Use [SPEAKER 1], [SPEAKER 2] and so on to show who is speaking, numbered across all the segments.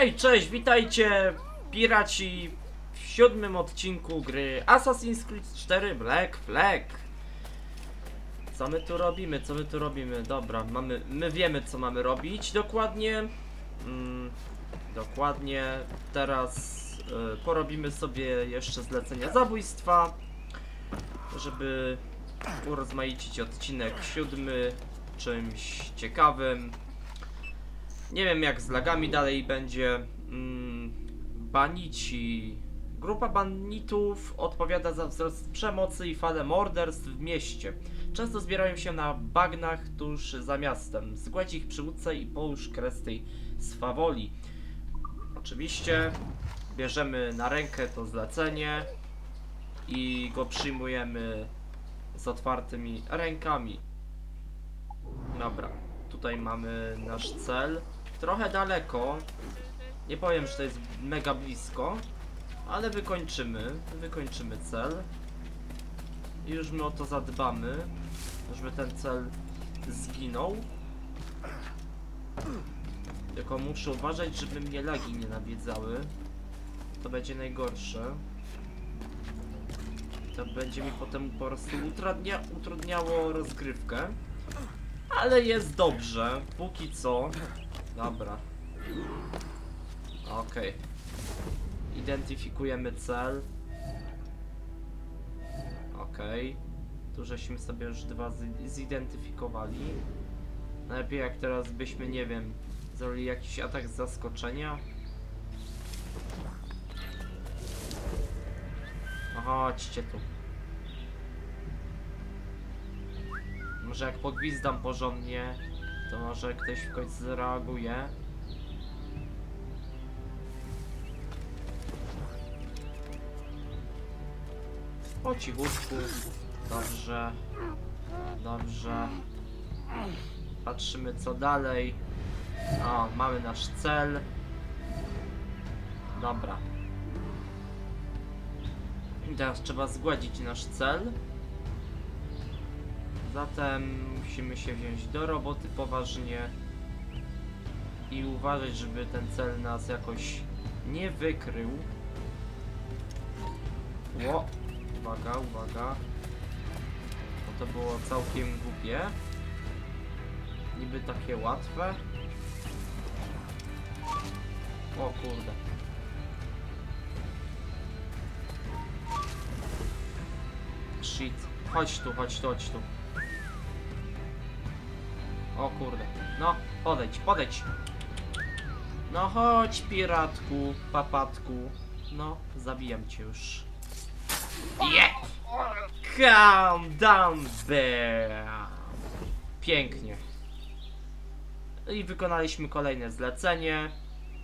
[SPEAKER 1] Hej, cześć, witajcie piraci w 7. odcinku gry Assassin's Creed 4 Black Flag. Co my tu robimy? Co my tu robimy? Dobra, my wiemy co mamy robić dokładnie. Dokładnie teraz porobimy sobie jeszcze zlecenia zabójstwa, żeby urozmaicić odcinek 7 czymś ciekawym. Nie wiem jak z lagami dalej będzie. Banici. Grupa banditów odpowiada za wzrost przemocy i falę morderstw w mieście. Często zbierają się na bagnach tuż za miastem. Zgładź ich przywódcę i połóż kres tej swawoli. Oczywiście bierzemy na rękę to zlecenie i go przyjmujemy z otwartymi rękami. Dobra, tutaj mamy nasz cel. Trochę daleko. Nie powiem, że to jest mega blisko, ale wykończymy cel. I już my o to zadbamy, żeby ten cel zginął. Tylko muszę uważać, żeby mnie lagi nie nawiedzały. To będzie najgorsze. To będzie mi potem po prostu utrudniało rozgrywkę. Ale jest dobrze, póki co. Dobra. Okej. Identyfikujemy cel. Okej. Tu żeśmy sobie już dwa zidentyfikowali. Najlepiej jak teraz byśmy, nie wiem, zrobili jakiś atak z zaskoczenia. No chodźcie tu. Może jak pogwizdam porządnie, to może ktoś w końcu zareaguje. Po cichutku. Dobrze. Dobrze. Patrzymy co dalej. O, mamy nasz cel. Dobra. I teraz trzeba zgładzić nasz cel. Zatem musimy się wziąć do roboty poważnie i uważać, żeby ten cel nas jakoś nie wykrył. Ło, uwaga, uwaga. Bo to było całkiem głupie. Niby takie łatwe. O kurde. Shit. Chodź tu, chodź tu, chodź tu. O kurde. No, podejdź, podejdź. No chodź, piratku, papatku. No, zabijam cię już. Yeah! Calm down there. Pięknie. I wykonaliśmy kolejne zlecenie.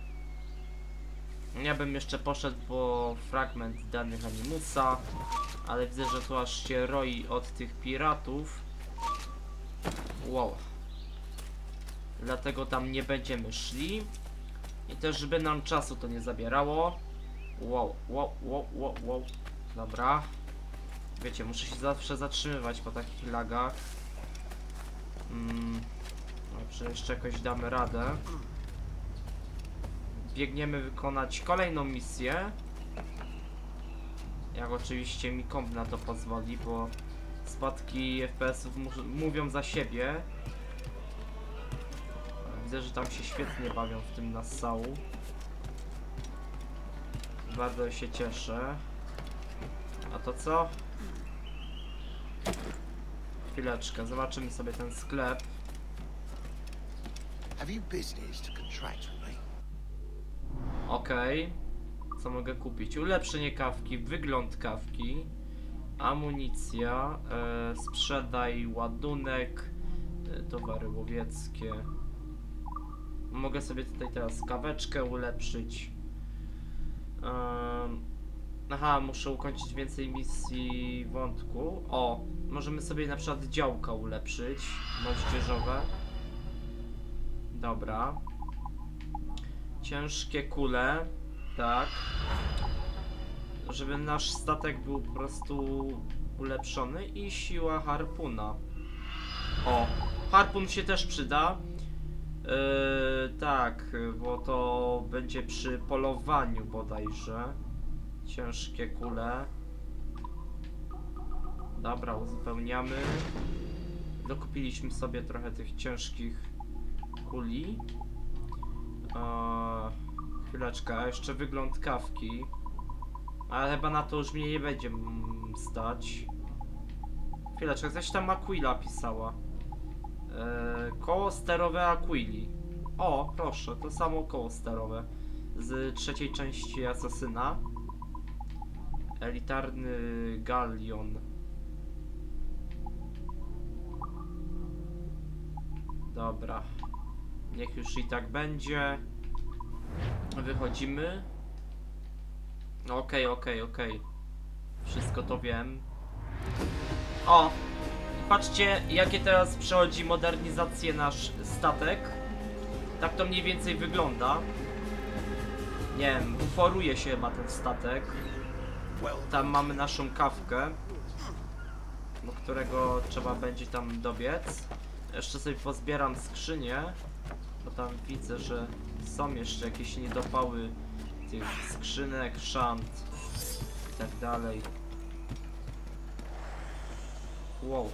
[SPEAKER 1] Ja bym jeszcze poszedł po fragment danych Animusa, ale widzę, że tu aż się roi od tych piratów. Wow. Dlatego tam nie będziemy szli. I też, żeby nam czasu to nie zabierało. Wow, wow, wow, wow, wow. Dobra. Wiecie, muszę się zawsze zatrzymywać po takich lagach. Dobrze, jeszcze jakoś damy radę. Biegniemy wykonać kolejną misję. Jak oczywiście mi komp na to pozwoli, bo spadki FPS-ów mówią za siebie. Widzę, że tam się świetnie bawią w tym Nassau. Bardzo się cieszę. A to co? Chwileczkę, zobaczymy sobie ten sklep. Okej. Co mogę kupić? Ulepszenie kawki, wygląd kawki, amunicja, sprzedaj ładunek, towary łowieckie. Mogę sobie tutaj teraz kaweczkę ulepszyć. Aha, muszę ukończyć więcej misji wątku. O, możemy sobie na przykład działka ulepszyć, moździerzowe. Dobra. Ciężkie kule, tak. Żeby nasz statek był po prostu ulepszony i siła harpuna. O, harpun się też przyda. Tak, bo to będzie przy polowaniu bodajże. Ciężkie kule. Dobra, uzupełniamy. Dokupiliśmy sobie trochę tych ciężkich kuli. Chwileczkę, jeszcze wygląd kawki. Ale chyba na to już mnie nie będzie stać. Chwileczkę, coś tam Aquila pisała. Koło sterowe Aquili. O, proszę, to samo koło sterowe. Z trzeciej części Asasyna. Elitarny galion. Dobra. Niech już i tak będzie. Wychodzimy. Okej. Wszystko to wiem. O! Patrzcie, jakie teraz przechodzi modernizację nasz statek. Tak to mniej więcej wygląda. Nie wiem, buforuje się chyba ten statek. Tam mamy naszą kawkę, do którego trzeba będzie tam dobiec. Jeszcze sobie pozbieram skrzynię, bo tam widzę, że są jeszcze jakieś niedopały tych skrzynek, szant i tak dalej. Wow.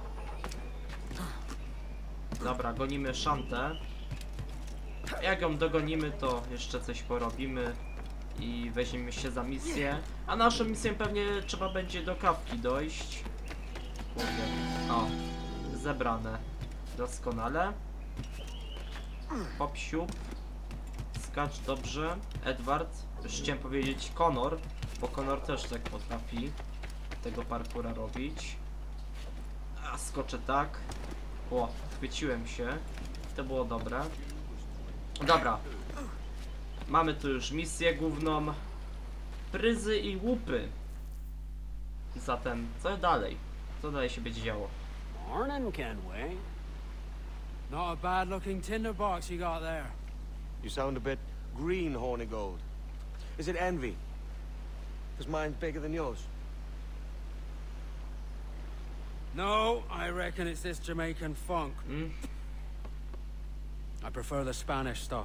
[SPEAKER 1] Dobra, gonimy szantę. Jak ją dogonimy, to jeszcze coś porobimy i weźmiemy się za misję. A naszą misją pewnie trzeba będzie do kawki dojść. Kurde. O, zebrane. Doskonale. Hop, siup. Skacz dobrze. Edward. Już chciałem powiedzieć Connor, bo Connor też tak potrafi tego parkoura robić. A skoczę tak. O, chwyciłem się. To było dobre. Dobra. Mamy tu już misję główną. Pryzy i łupy. Zatem, co dalej? Co dalej się będzie działo?
[SPEAKER 2] Morning, Kenway. Not a bad looking tinderbox you got there.
[SPEAKER 3] You sound a bit green, Horny Gold. Is it envy? Because mine's bigger than yours.
[SPEAKER 2] No, I reckon it's this Jamaican funk. I prefer the Spanish stuff.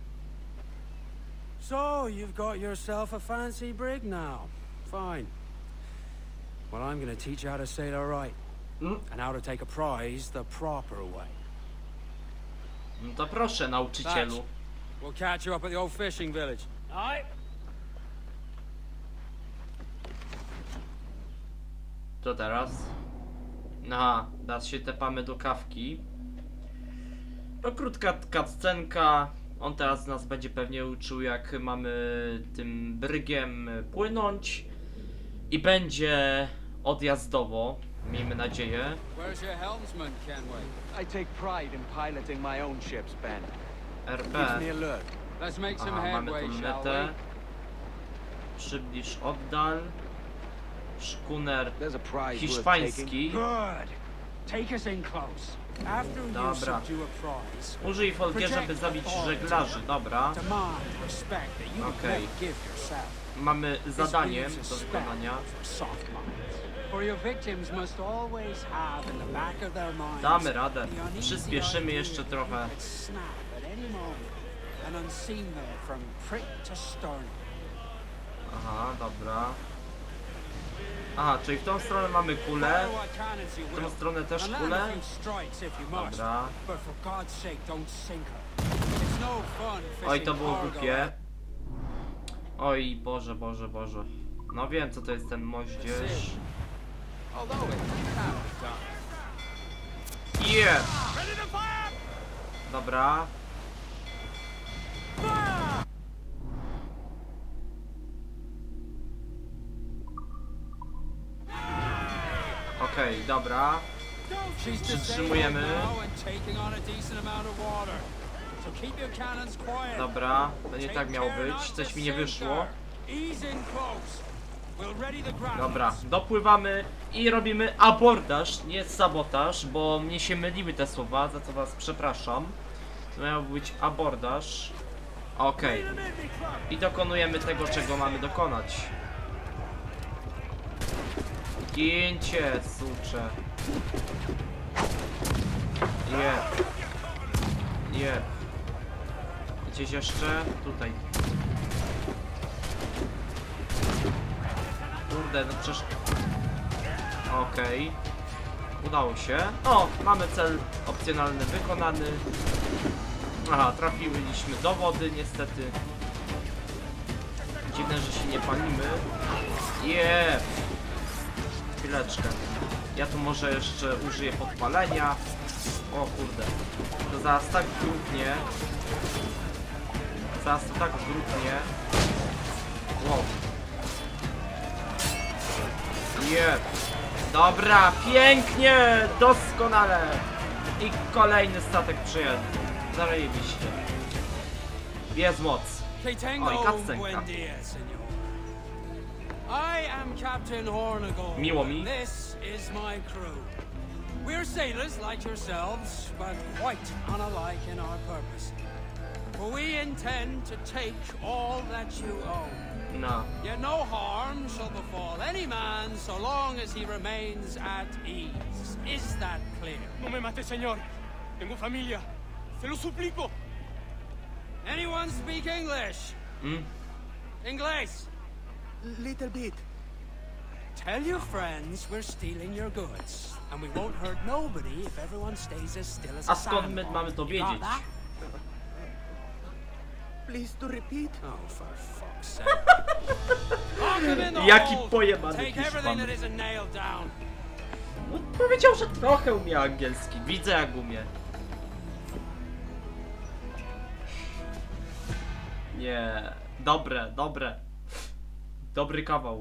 [SPEAKER 2] So, you've got yourself a fancy brig now. Fine. Well, I'm gonna teach you how to sail her right. And how to take a prize the proper way.
[SPEAKER 1] No to proszę, nauczycielu.
[SPEAKER 2] We'll catch you up at the old fishing village. Aye.
[SPEAKER 1] To teraz? Aha, teraz się tepamy do kawki. To krótka cutscenka. On teraz nas będzie pewnie uczył, jak mamy tym brygiem płynąć. I będzie odjazdowo, miejmy nadzieję.
[SPEAKER 2] Where's your helmsman, Kenway?
[SPEAKER 3] I take pride in piloting my own ships, Ben.
[SPEAKER 1] RB.
[SPEAKER 3] Gives me a lure.
[SPEAKER 2] Let's make some
[SPEAKER 1] Aha, mamy
[SPEAKER 2] headway,
[SPEAKER 1] tu
[SPEAKER 2] shall
[SPEAKER 1] lunetę.
[SPEAKER 2] we?
[SPEAKER 1] Przybliż, oddal. Szkuner
[SPEAKER 3] There's a prize worth taking.
[SPEAKER 1] hiszpański.
[SPEAKER 2] Good. Take us in close. After you
[SPEAKER 1] Dobra.
[SPEAKER 2] subdue a prize,
[SPEAKER 1] Użyj folgierza, by zabić żeglarzy. Dobra.
[SPEAKER 2] demand respect that you
[SPEAKER 1] Okay.
[SPEAKER 2] never give yourself.
[SPEAKER 1] Mamy
[SPEAKER 2] This
[SPEAKER 1] zadanie
[SPEAKER 2] breeds
[SPEAKER 1] do
[SPEAKER 2] respect
[SPEAKER 1] wykonania.
[SPEAKER 2] for soft minds. For your victims must always have in the back of their minds
[SPEAKER 1] Damy radę.
[SPEAKER 2] the uneasy
[SPEAKER 1] Przyspieszymy
[SPEAKER 2] idea
[SPEAKER 1] jeszcze
[SPEAKER 2] that
[SPEAKER 1] trochę.
[SPEAKER 2] you could snap at any moment and unseam them from prick to stern.
[SPEAKER 1] Aha, dobra. Aha, czyli w tą stronę mamy kulę.
[SPEAKER 2] Fire what cannons you
[SPEAKER 1] W tą
[SPEAKER 2] will,
[SPEAKER 1] stronę też
[SPEAKER 2] and land
[SPEAKER 1] kulę.
[SPEAKER 2] a few strikes if you must.
[SPEAKER 1] Dobra.
[SPEAKER 2] But for God's sake, don't sink her. It's no fun fishing
[SPEAKER 1] Oj, to było
[SPEAKER 2] cargo
[SPEAKER 1] głupie. Oj, Boże, Boże, Boże. No wiem, co to jest ten moździerz.
[SPEAKER 2] although it can be done.
[SPEAKER 1] Yeah! Dobra. Okej, dobra.
[SPEAKER 2] She's
[SPEAKER 1] Przytrzymujemy.
[SPEAKER 2] disabled now and taking on a decent amount of water. So keep your cannons quiet.
[SPEAKER 1] Dobra, to nie
[SPEAKER 2] Take
[SPEAKER 1] tak miało
[SPEAKER 2] care
[SPEAKER 1] być.
[SPEAKER 2] not
[SPEAKER 1] Coś
[SPEAKER 2] to
[SPEAKER 1] mi nie
[SPEAKER 2] sink
[SPEAKER 1] wyszło.
[SPEAKER 2] her. Ease in close. We'll ready the grapnels.
[SPEAKER 1] Dobra, dopływamy i robimy abordaż, nie sabotaż, bo mnie się myliły te słowa, za co was przepraszam. To miał być abordaż. Okej. I dokonujemy tego, czego mamy dokonać. Gięcie, sucze. Jeb. Jeb. Gdzieś jeszcze? Tutaj. Kurde, no przecież... Okej. Udało się. O, mamy cel opcjonalny wykonany. Aha, trafiłyśmy do wody niestety. Dziwne, że się nie palimy. Chwileczkę. Ja tu może jeszcze użyję podpalenia. O kurde. To zaraz tak grudnie. Zaraz to tak grudnie. Wow. Dobra, pięknie! Doskonale! I kolejny statek przyjęty. Zajebiście. Jest moc. Oj, cutscenka.
[SPEAKER 2] I am Captain Hornigold.
[SPEAKER 1] Miło mi.
[SPEAKER 2] This is my crew. We're sailors like yourselves, but quite unalike in our purpose. For we intend to take all that you own.
[SPEAKER 1] No.
[SPEAKER 2] Yet no harm shall befall any man so long as he remains at ease. Is that clear?
[SPEAKER 4] No me mate, señor. Tengo familia. Se lo suplico.
[SPEAKER 2] Anyone speak English? English?
[SPEAKER 3] Little bit.
[SPEAKER 2] Tell your friends we're stealing your goods, and we won't hurt nobody if everyone stays as still as a
[SPEAKER 1] A skąd my
[SPEAKER 2] sandbar.
[SPEAKER 1] mamy to
[SPEAKER 2] You got
[SPEAKER 1] wiedzieć?
[SPEAKER 2] that?
[SPEAKER 3] Please to repeat.
[SPEAKER 2] Oh, for fuck's sake. Lock him in the
[SPEAKER 1] Jaki
[SPEAKER 2] hold.
[SPEAKER 1] pojebany
[SPEAKER 2] Take everything
[SPEAKER 1] Hiszpan.
[SPEAKER 2] that isn't nailed down.
[SPEAKER 1] No, powiedział, że trochę umie angielski. Widzę jak umie. Nie. Dobre. Dobry kawał.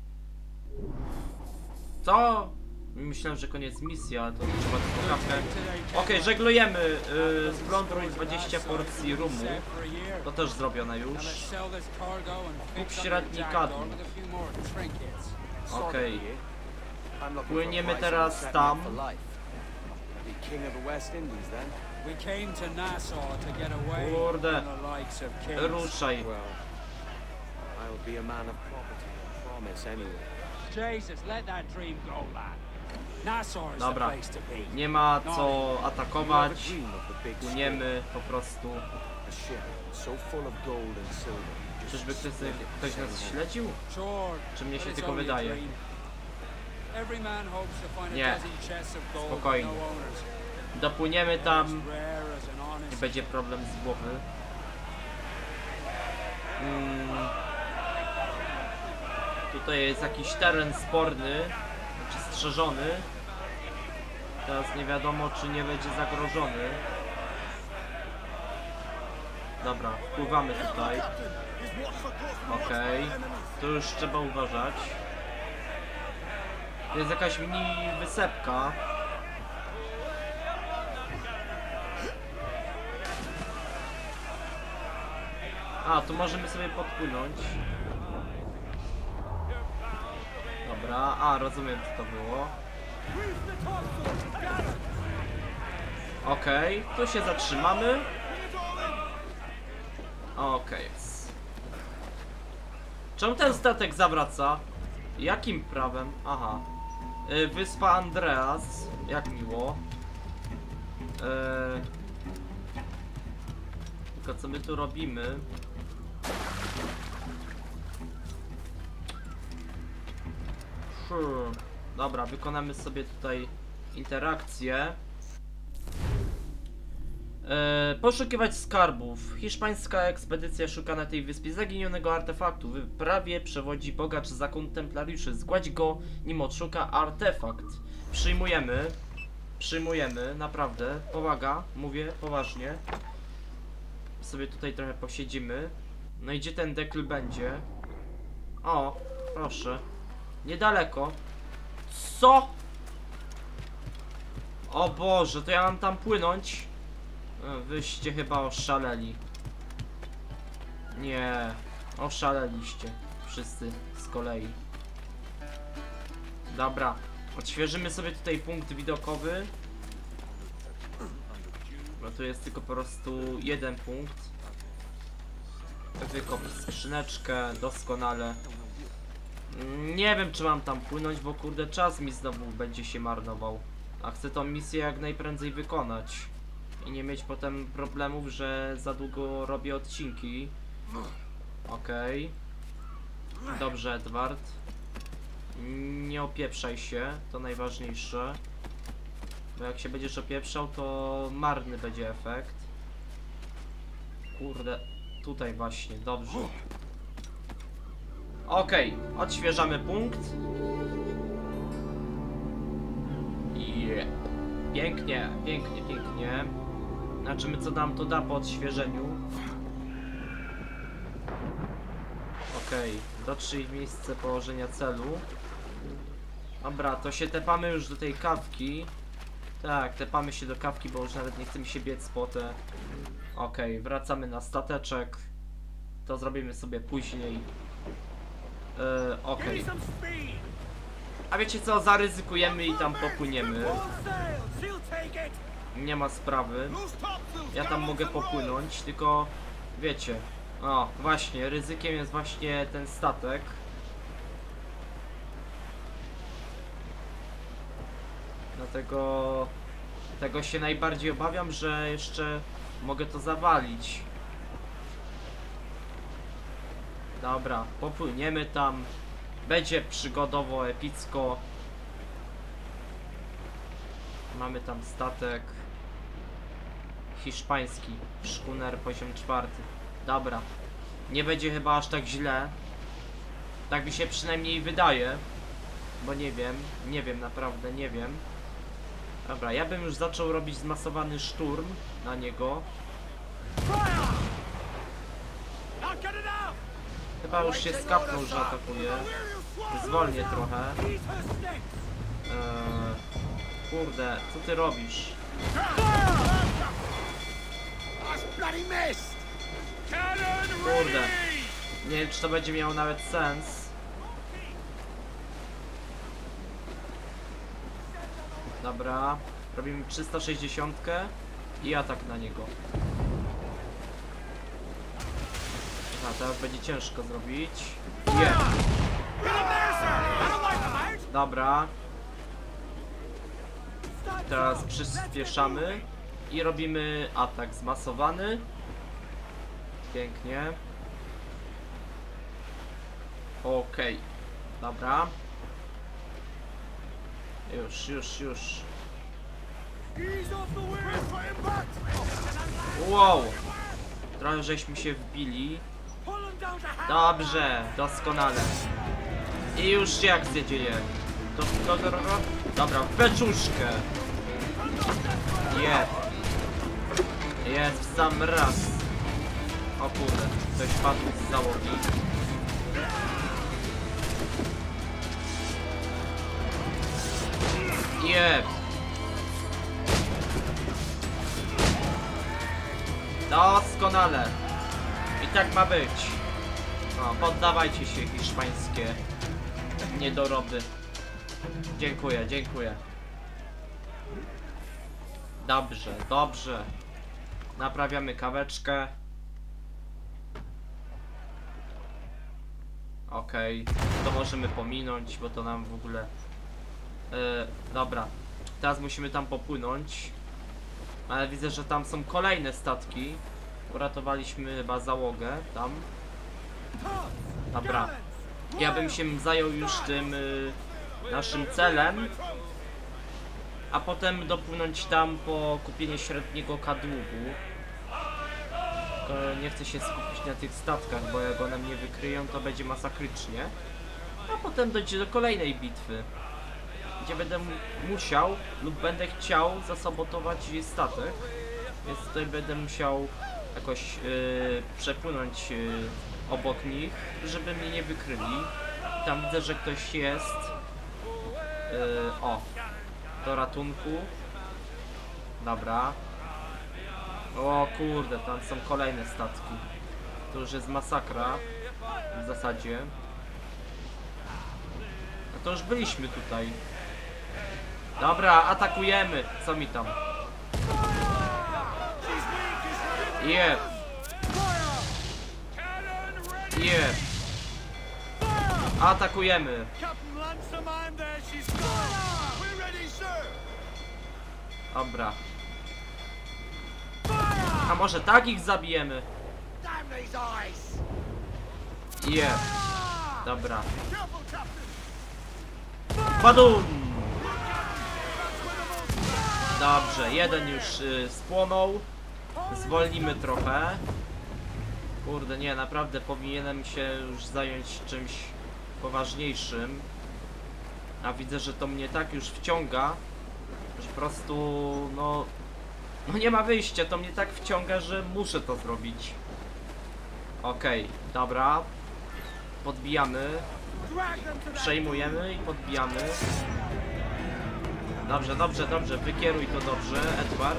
[SPEAKER 1] Co? Myślałem, że koniec misji, ale to trzeba tylko kawkę. Okej, żeglujemy. Splądruj 20 porcji rumu. To też zrobione już. Kup średni kadłub. Okej. Płyniemy teraz tam.
[SPEAKER 3] King of the West Indies, then?
[SPEAKER 2] We came to Nassau to get away
[SPEAKER 1] Kurde.
[SPEAKER 2] from the likes of kings.
[SPEAKER 1] Ruszaj.
[SPEAKER 3] Well, I'll be a man of property, I promise, anyway.
[SPEAKER 2] Jesus, let that dream go, lad. Nassau is
[SPEAKER 1] Dobra.
[SPEAKER 2] the place to be.
[SPEAKER 1] Nie ma co
[SPEAKER 3] You
[SPEAKER 1] atakować.
[SPEAKER 3] ever dream of the big
[SPEAKER 1] Płyniemy po prostu.
[SPEAKER 3] a ship so full of gold and silver? you just
[SPEAKER 1] Czyżby ktoś
[SPEAKER 3] sail
[SPEAKER 1] nas
[SPEAKER 3] home.
[SPEAKER 1] śledził?
[SPEAKER 2] Sure,
[SPEAKER 1] Czy mnie się
[SPEAKER 2] but it's
[SPEAKER 1] tylko
[SPEAKER 2] only a
[SPEAKER 1] wydaje?
[SPEAKER 2] dream. Every man hopes to find a
[SPEAKER 1] Nie.
[SPEAKER 2] dozen chests of gold with
[SPEAKER 1] Spokojnie.
[SPEAKER 2] no owners.
[SPEAKER 1] Dopłyniemy tam
[SPEAKER 2] As rare as an
[SPEAKER 1] i
[SPEAKER 2] honest
[SPEAKER 1] będzie problem z głowy. Tutaj jest jakiś teren sporny, znaczy strzeżony. Teraz nie wiadomo, czy nie będzie zagrożony. Dobra, wpływamy tutaj. Okej, tu już trzeba uważać. To jest jakaś mini wysepka. A, tu możemy sobie podpłynąć. Dobra, a rozumiem co to było. Okej, tu się zatrzymamy. Okej. Czemu ten statek zawraca? Jakim prawem? Aha. Wyspa Andreas. Jak miło. Tylko co my tu robimy? Dobra, wykonamy sobie tutaj interakcję. Poszukiwać skarbów. Hiszpańska ekspedycja szuka na tej wyspie zaginionego artefaktu. W wyprawie przewodzi bogacz z zakonu templariuszy. Zgładź go, nim odszuka artefakt. Przyjmujemy. Przyjmujemy, naprawdę. Powaga, mówię poważnie. Sobie tutaj trochę posiedzimy. No i gdzie ten dekl będzie? O, proszę. Niedaleko. Co? O Boże, to ja mam tam płynąć? Wyście chyba oszaleli. Nie, oszaleliście. Wszyscy z kolei. Dobra, odświeżymy sobie tutaj punkt widokowy. Bo tu jest tylko po prostu jeden punkt. Wykop skrzyneczkę, doskonale. Nie wiem, czy mam tam płynąć, bo kurde, czas mi znowu będzie się marnował. A chcę tą misję jak najprędzej wykonać. I nie mieć potem problemów, że za długo robię odcinki. Okej. Dobrze, Edward. Nie opieprzaj się, to najważniejsze. Bo jak się będziesz opieprzał, to marny będzie efekt. Kurde, tutaj właśnie, dobrze. Okej, odświeżamy punkt. Yeah. Pięknie, pięknie, pięknie. Zobaczymy, co nam to da po odświeżeniu. Okej, dotrzyj w miejsce położenia celu. Dobra, to się tepamy już do tej kawki. Tak, tepamy się do kawki, bo już nawet nie chcemy się biec po te. Okej, wracamy na stateczek. To zrobimy sobie później. Okej. A wiecie co, zaryzykujemy i tam popłyniemy. Nie ma sprawy. Ja tam mogę popłynąć, tylko wiecie. O, właśnie, ryzykiem jest właśnie ten statek. Dlatego tego się najbardziej obawiam, że jeszcze mogę to zawalić. Dobra, popłyniemy tam. Będzie przygodowo, epicko. Mamy tam statek hiszpański, szkuner poziom 4. Dobra, nie będzie chyba aż tak źle. Tak mi się przynajmniej wydaje. Bo nie wiem, naprawdę nie wiem. Dobra, ja bym już zaczął robić zmasowany szturm na niego. Chyba już się skapnął, że atakuje. Zwolnię trochę. Kurde, co ty robisz? Kurde. Nie wiem, czy to będzie miało nawet sens. Dobra. Robimy 360 i atak na niego. A teraz będzie ciężko zrobić. Yeah. Dobra. Teraz przyspieszamy i robimy atak zmasowany. Pięknie. Okej. Dobra. Już. Wow. Trochę żeśmy się wbili. Dobrze, doskonale. I już się akcja dzieje. Dobra, w beczuszkę. Jest w sam raz. O kurde, ktoś padł z załogi. Doskonale. I tak ma być. No, poddawajcie się, hiszpańskie niedoroby. Dziękuję. Dobrze. Naprawiamy kaweczkę. Okej, to możemy pominąć, bo to nam w ogóle... dobra, teraz musimy tam popłynąć. Ale widzę, że tam są kolejne statki. Uratowaliśmy chyba załogę tam. Dobra, ja bym się zajął już tym naszym celem. A potem dopłynąć tam po kupienie średniego kadłubu. Tylko nie chcę się skupić na tych statkach, bo jak one mnie wykryją, to będzie masakrycznie. A potem dojdzie do kolejnej bitwy, gdzie będę musiał lub będę chciał zasabotować statek. Więc tutaj będę musiał jakoś przepłynąć obok nich, żeby mnie nie wykryli. Tam widzę, że ktoś jest. O, do ratunku. Dobra. O kurde, tam są kolejne statki. To już jest masakra w zasadzie. No to już byliśmy tutaj. Dobra, atakujemy. Co mi tam? Atakujemy. Dobra. A może tak ich zabijemy? Dobra. Padum! Dobrze, jeden już spłonął. Zwolnimy trochę. Kurde, nie, naprawdę powinienem się już zająć czymś poważniejszym. A widzę, że to mnie tak już wciąga, że po prostu, no nie ma wyjścia, to mnie tak wciąga, że muszę to zrobić. Okej, dobra. Podbijamy. Przejmujemy i podbijamy. Dobrze, dobrze, dobrze, wykieruj to dobrze, Edward.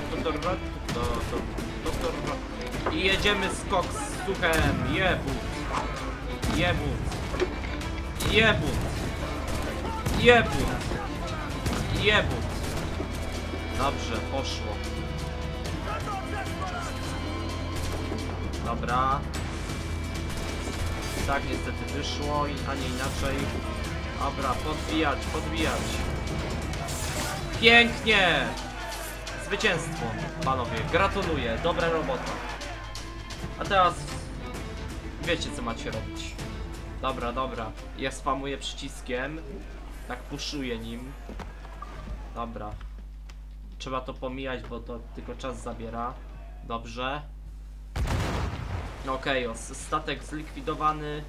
[SPEAKER 1] Doktor. I jedziemy skok z suchem. Jebut. Jebut. Jebut. Jebut. Jebut. Dobrze, poszło. Dobra. Tak niestety wyszło, a nie inaczej. Dobra, podbijać, podbijać. Pięknie! Zwycięstwo, panowie, gratuluję, dobra robota. A teraz wiecie, co macie robić. Dobra, dobra, ja spamuję przyciskiem. Tak puszuję nim. Dobra. Trzeba to pomijać, bo to tylko czas zabiera. Dobrze. Okej, statek zlikwidowany.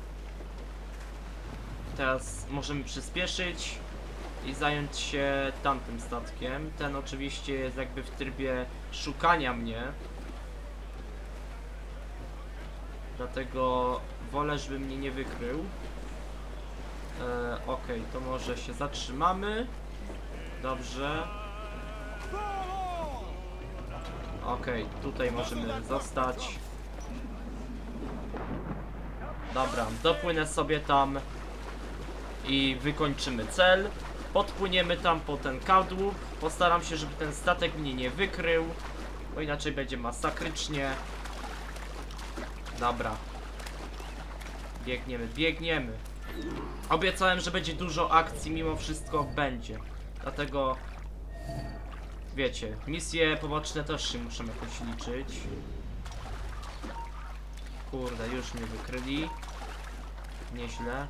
[SPEAKER 1] Teraz możemy przyspieszyć i zająć się tamtym statkiem. Ten oczywiście jest jakby w trybie szukania mnie. Dlatego wolę, żeby mnie nie wykrył. Okej, to może się zatrzymamy. Dobrze. Okej, tutaj możemy zostać. Dobra, dopłynę sobie tam i wykończymy cel. Podpłyniemy tam po ten kadłub. Postaram się, żeby ten statek mnie nie wykrył, bo inaczej będzie masakrycznie. Dobra. Biegniemy, biegniemy. Obiecałem, że będzie dużo akcji, mimo wszystko będzie. Dlatego, wiecie, misje poboczne też się muszę jakoś liczyć. Kurde, już mnie wykryli. Nieźle.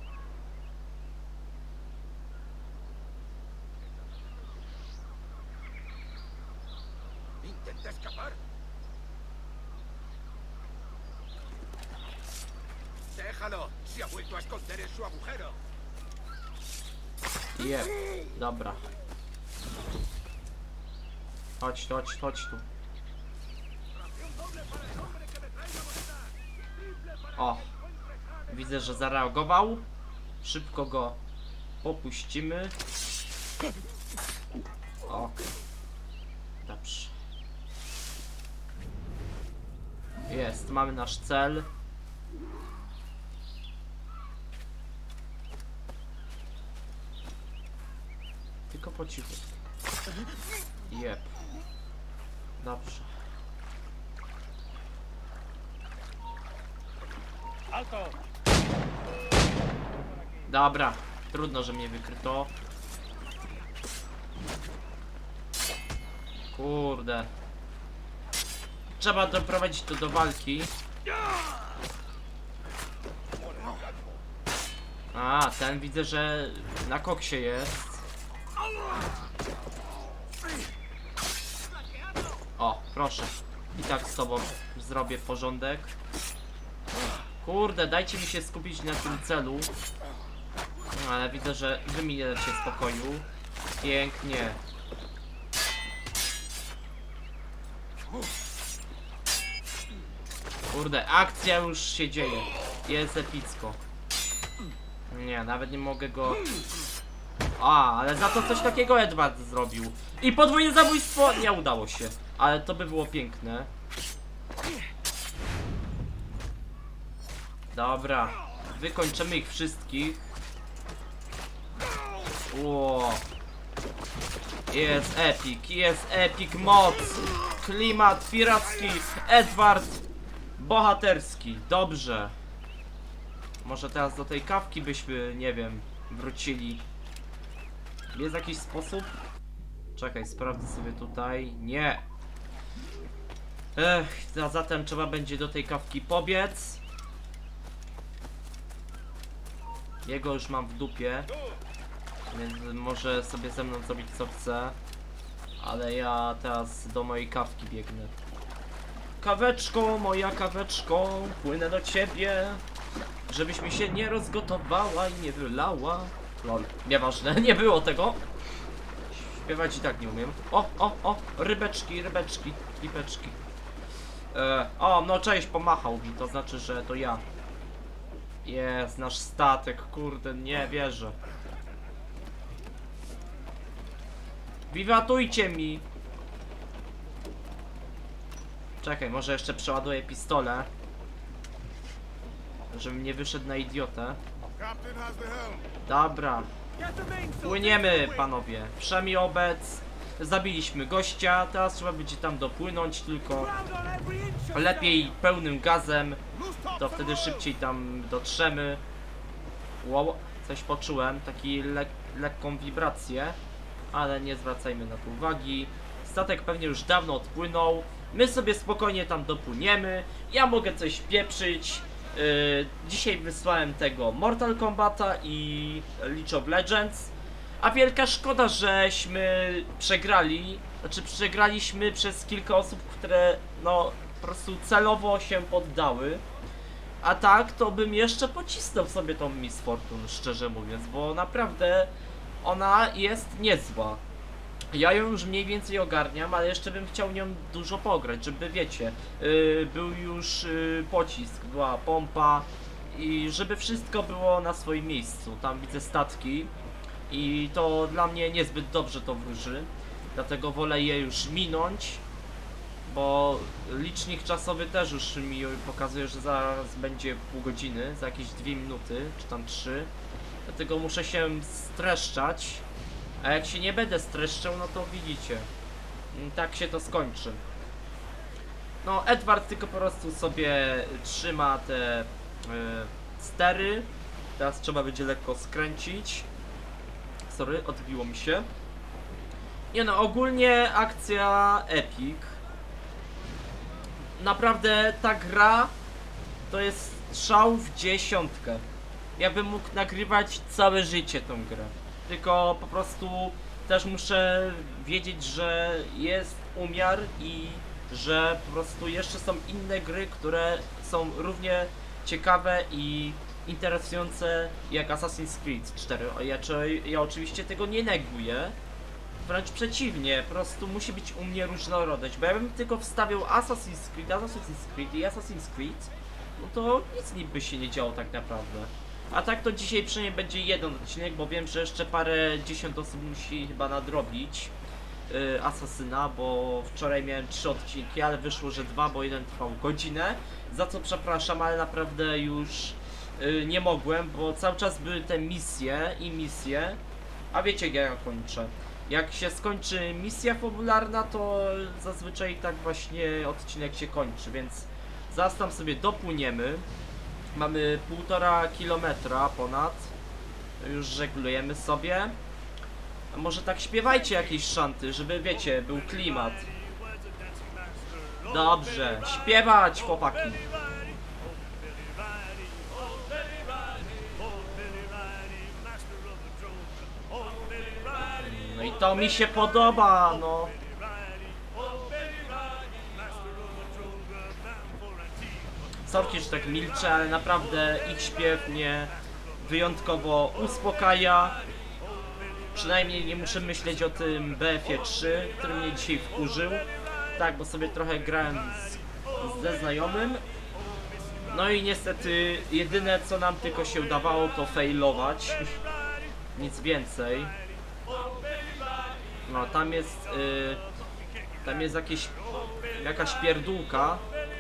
[SPEAKER 3] Déjalo, se ha vuelto a esconder en su agujero.
[SPEAKER 1] Jeb, dobra. Chodź tu, chodź, chodź tu. O, widzę, że zareagował. Szybko go popuścimy. Okej. Dobrze. Jest, mamy nasz cel. Tylko po cichu. Jep. Dobrze.
[SPEAKER 4] Alto!
[SPEAKER 1] Dobra. Trudno, że mnie wykryto. Kurde. Trzeba doprowadzić to do walki. A, ten widzę, że na koksie jest. O, proszę. I tak z tobą zrobię porządek. Kurde, dajcie mi się skupić na tym celu. Ale widzę, że wy mi nie dacie spokoju. Pięknie. Kurde, akcja już się dzieje. Jest epicko. Nie, nawet nie mogę go... A, ale za to coś takiego Edward zrobił. I podwójne zabójstwo nie udało się. Ale to by było piękne. Dobra. Wykończymy ich wszystkich. Ło. Jest epic moc. Klimat piracki. Edward bohaterski. Dobrze. Może teraz do tej kawki byśmy, nie wiem, wrócili. Jest jakiś sposób? Czekaj, sprawdzę sobie tutaj. Nie. A zatem trzeba będzie do tej kawki pobiec. Jego już mam w dupie, więc może sobie ze mną zrobić co chce. Ale ja teraz do mojej kawki biegnę. Kaweczko, moja kaweczko, płynę do ciebie, żebyś mi się nie rozgotowała i nie wylała. Lol, nieważne, nie było tego. Śpiewać i tak nie umiem. O, rybeczki, lipeczki. O, no cześć, pomachał mi, to znaczy, że to ja. Jest nasz statek, kurde, nie wierzę. Wiwatujcie mi! Czekaj, może jeszcze przeładuję pistolę, żebym nie wyszedł na idiotę. Dobra. Płyniemy, panowie. Przynajmniej obec. Zabiliśmy gościa, teraz trzeba będzie tam dopłynąć, tylko lepiej pełnym gazem, to wtedy szybciej tam dotrzemy. Wow, coś poczułem, taki lekką wibrację, ale nie zwracajmy na to uwagi. Statek pewnie już dawno odpłynął, my sobie spokojnie tam dopłyniemy, ja mogę coś pieprzyć. Dzisiaj wysłałem tego Mortal Kombata i League of Legends. A wielka szkoda, żeśmy przegrali. Znaczy przegraliśmy przez kilka osób, które no po prostu celowo się poddały. A tak to bym jeszcze pocisnął sobie tą Miss Fortune, szczerze mówiąc, bo naprawdę ona jest niezła. Ja ją już mniej więcej ogarniam, ale jeszcze bym chciał nią dużo pograć, żeby wiecie, był już pocisk, była pompa i żeby wszystko było na swoim miejscu. Tam widzę statki i to dla mnie niezbyt dobrze to wróży, dlatego wolę je już minąć, bo licznik czasowy też już mi pokazuje, że zaraz będzie pół godziny, za jakieś 2 minuty, czy tam 3, dlatego muszę się streszczać. A jak się nie będę streszczał, no to widzicie, tak się to skończy. No, Edward tylko po prostu sobie trzyma te stery. Teraz trzeba będzie lekko skręcić. Sorry, odbiło mi się. Nie no, ogólnie akcja epic. Naprawdę ta gra to jest strzał w dziesiątkę. Ja bym mógł nagrywać całe życie tą grę. Tylko po prostu też muszę wiedzieć, że jest umiar i że po prostu jeszcze są inne gry, które są równie ciekawe i interesujące jak Assassin's Creed 4. Ja oczywiście tego nie neguję, wręcz przeciwnie, po prostu musi być u mnie różnorodność, bo ja bym tylko wstawiał Assassin's Creed, no to nic by się nie działo tak naprawdę. A tak to dzisiaj przynajmniej będzie jeden odcinek, bo wiem, że jeszcze parę dziesiąt osób musi chyba nadrobić Asasyna, bo wczoraj miałem 3 odcinki, ale wyszło, że 2, bo jeden trwał godzinę. Za co przepraszam, ale naprawdę już nie mogłem, bo cały czas były te misje, a wiecie jak ja kończę. Jak się skończy misja fabularna, to zazwyczaj tak właśnie odcinek się kończy, więc zaraz tam sobie dopłyniemy. Mamy 1,5 kilometra ponad. Już żeglujemy sobie. A może tak śpiewajcie jakieś szanty, żeby wiecie, był klimat. Dobrze, śpiewać chłopaki. No i to mi się podoba, no. Sorki, że tak milczę, ale naprawdę ich śpiew mnie wyjątkowo uspokaja. Przynajmniej nie muszę myśleć o tym BF-ie 3, który mnie dzisiaj wkurzył. Tak, bo sobie trochę grałem ze znajomym. No i niestety jedyne co nam tylko się udawało to failować. Nic więcej. No tam jest jakaś pierdółka.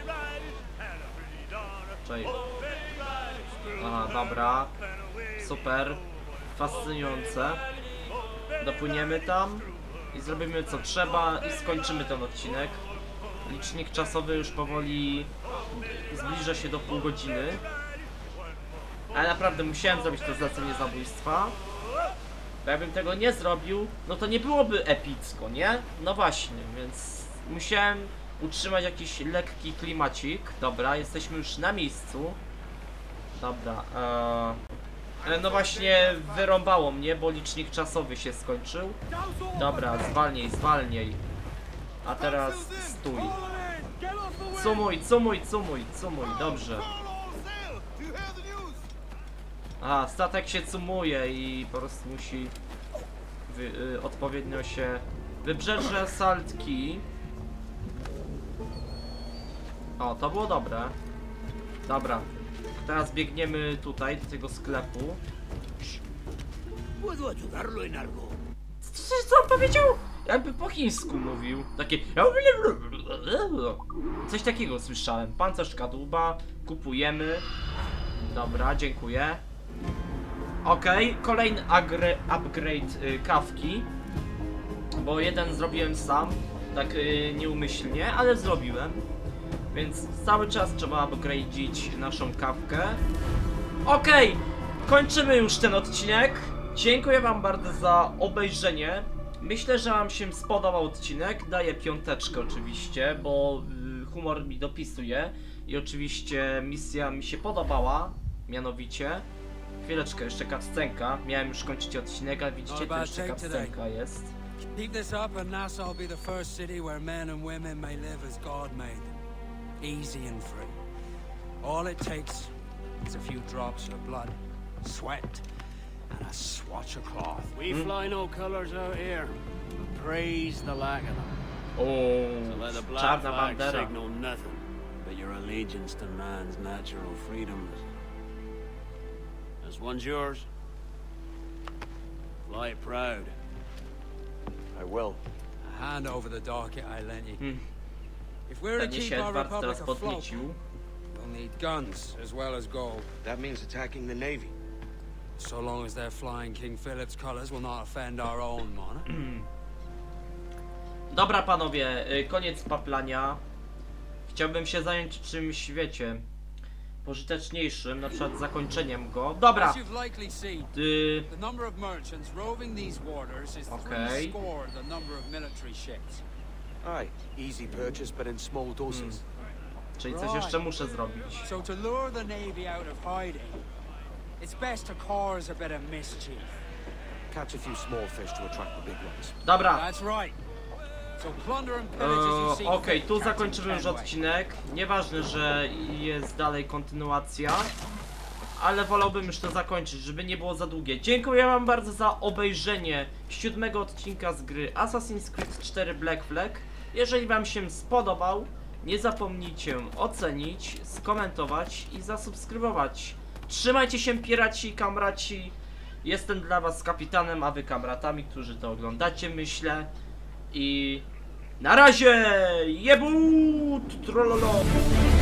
[SPEAKER 1] Czekaj. Aha, dobra. Super. Fascynujące. Dopłyniemy tam i zrobimy co trzeba i skończymy ten odcinek. Licznik czasowy już powoli zbliża się do pół godziny. Ale naprawdę musiałem zrobić to zlecenie zabójstwa. Bo jakbym tego nie zrobił, no to nie byłoby epicko, nie? No właśnie, więc musiałem utrzymać jakiś lekki klimacik. Dobra, jesteśmy już na miejscu. Dobra, no właśnie wyrąbało mnie, bo licznik czasowy się skończył. Dobra, zwalnij, zwalnij. A teraz stój. Cumuj, cumuj, cumuj, cumuj, dobrze. A, statek się cumuje i po prostu musi odpowiednio się... Wybrzeże Saltki. O, to było dobre. Dobra. Teraz biegniemy tutaj do tego sklepu. Co on powiedział? Jakby po chińsku mówił. Takie... Coś takiego słyszałem. Pancerz kadłuba. Kupujemy. Dobra, dziękuję. Okej, kolejny upgrade kawki. Bo jeden zrobiłem sam. Tak nieumyślnie, ale zrobiłem. Więc cały czas trzeba upgrade'ić naszą kawkę. Okej, kończymy już ten odcinek. Dziękuję wam bardzo za obejrzenie. Myślę, że wam się spodobał odcinek. Daję 5 oczywiście, bo humor mi dopisuje. I oczywiście misja mi się podobała. Mianowicie chwileczkę, jeszcze cutscenka. Miałem już kończyć odcinek, a widzicie, to jeszcze cutscenka jest.
[SPEAKER 2] Keep this up and Nassau will be the first city where men and women may live as God made them. Easy and free. All it takes is a few drops of blood, sweat, and a swatch of cloth.
[SPEAKER 5] We fly no colors out here. Praise the lack of them.
[SPEAKER 1] O,
[SPEAKER 5] So let the black
[SPEAKER 1] czarna
[SPEAKER 5] flag
[SPEAKER 1] bandera.
[SPEAKER 5] signal nothing but your allegiance to man's natural freedoms. This one's yours. Fly proud.
[SPEAKER 3] I will.
[SPEAKER 2] Hand over the docket I lent you. If we're to
[SPEAKER 1] Pewnie
[SPEAKER 2] keep
[SPEAKER 1] się
[SPEAKER 2] our
[SPEAKER 1] Edward
[SPEAKER 2] republic
[SPEAKER 1] teraz
[SPEAKER 2] afloat,
[SPEAKER 1] podniecił.
[SPEAKER 2] we'll need guns as well as gold.
[SPEAKER 3] That means attacking the Navy.
[SPEAKER 2] So long as they're flying King Philip's colours will not offend our own monarch.
[SPEAKER 1] Dobra panowie, koniec paplania. Chciałbym się zająć czymś, wiecie, pożyteczniejszym, na przykład zakończeniem go. Dobra!
[SPEAKER 2] As you've likely seen, the number of merchants roving these waters is
[SPEAKER 1] Okay.
[SPEAKER 2] 3 the number of military ships.
[SPEAKER 3] Aye, easy purchase, but in small doses.
[SPEAKER 1] Czyli coś jeszcze muszę zrobić.
[SPEAKER 2] So to lure the navy out of hiding, it's best to cause a bit of mischief.
[SPEAKER 3] Catch a few small fish to attract the big ones.
[SPEAKER 1] Dobra,
[SPEAKER 2] That's right. So plunder and pillage as you see
[SPEAKER 1] okej,
[SPEAKER 2] fit,
[SPEAKER 1] tu
[SPEAKER 2] Captain
[SPEAKER 1] zakończymy już
[SPEAKER 2] Kenway.
[SPEAKER 1] odcinek. Nieważne, że jest dalej kontynuacja, ale wolałbym już to zakończyć, żeby nie było za długie. Dziękuję wam bardzo za obejrzenie 7 odcinka z gry Assassin's Creed 4 Black Flag. Jeżeli wam się spodobał, nie zapomnijcie ocenić, skomentować i zasubskrybować. Trzymajcie się, piraci i kamraci. Jestem dla was kapitanem, a wy kamratami, którzy to oglądacie, myślę. I na razie! Jebut! Trollolo!